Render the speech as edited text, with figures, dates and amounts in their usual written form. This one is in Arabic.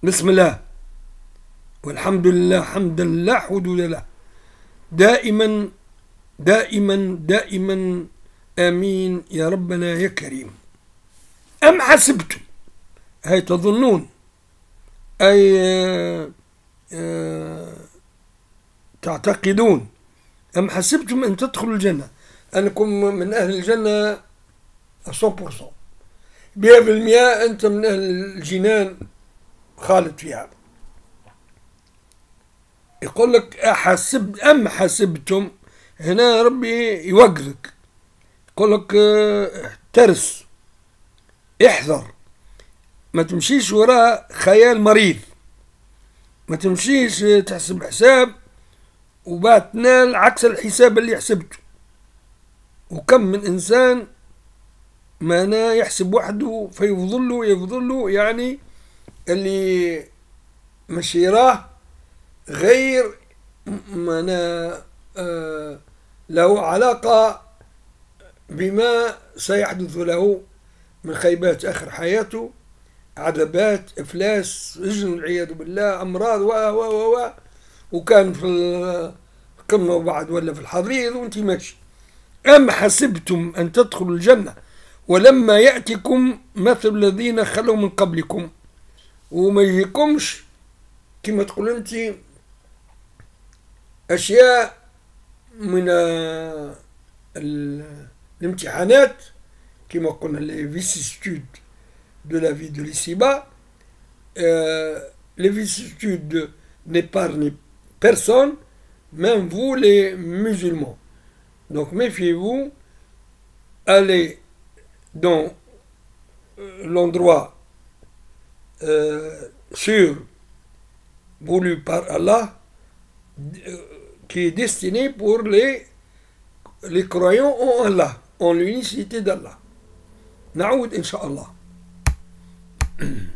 بسم الله والحمد لله حمدا لا حدود له دائما دائما دائما آمين يا ربنا يا كريم. أم حسبتم، هي تظنون، أي تعتقدون. أم حسبتم أن تدخلوا الجنة، أنكم من أهل الجنة 100%، 100% أنت من أهل الجنان خالد فيها. يقول لك أم حسبتم، هنا ربي يوقفك، يقول لك احترس، احذر، ما تمشيش وراء خيال مريض، ما تمشيش تحسب حساب وبعد تنال عكس الحساب اللي حسبته. وكم من إنسان ما يحسب وحده فيفضله يعني اللي مش يراه غير له علاقة بما سيحدث له من خيبات آخر حياته، عذابات، إفلاس، سجن والعياذ بالله، أمراض وكان في القمة وبعد ولا في الحضيض وانت ماشي. أم حسبتم أن تدخلوا الجنة ولما يأتكم مثل الذين خلوا من قبلكم، وما يجيكمش كما تقول انت أشياء من الامتحانات كما قلنا les vicissitudes de la vie de l'ici-bas. Les vicissitudes n'épargnent personne, même vous les musulmans. Donc méfiez-vous, allez dans l'endroit sûr voulu par Allah, qui est destiné pour les croyants en Allah, en l'unicité d'Allah. نعود إن شاء الله.